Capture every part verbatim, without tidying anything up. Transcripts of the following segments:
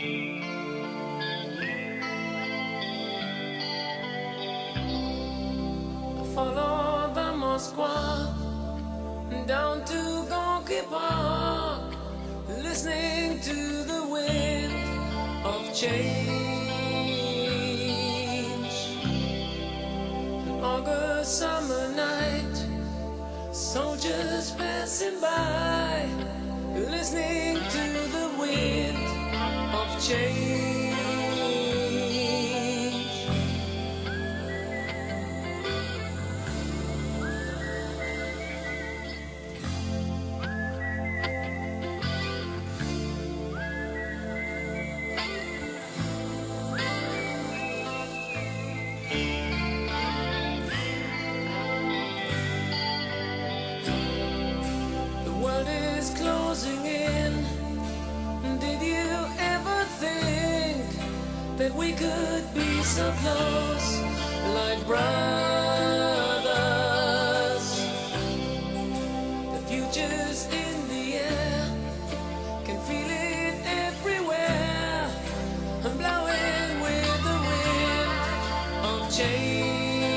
Follow the Moskva down to Gorky Park, listening to the wind of change. An August summer night, soldiers passing by, listening to the wind of change. Closing in. Did you ever think that we could be so close, like brothers? The future's in the air, can feel it everywhere. I'm blowing with the wind of change.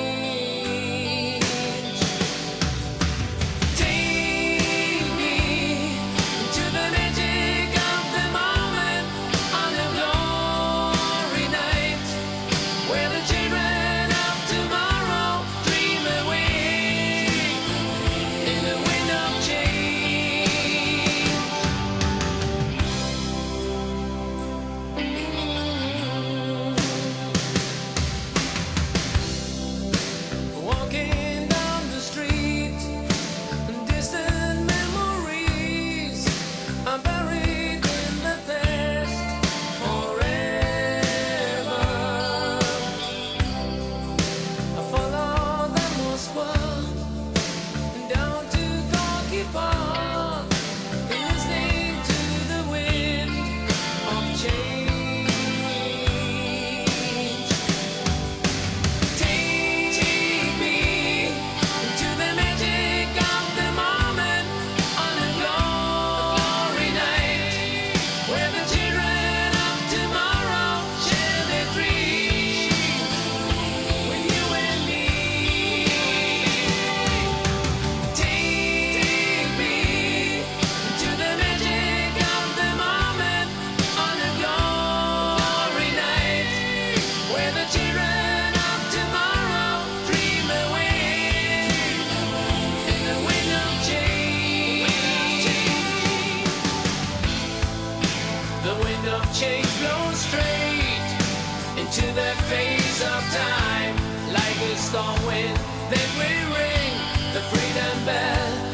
Change blows straight into that phase of time, like a storm wind. Then we ring the freedom bell.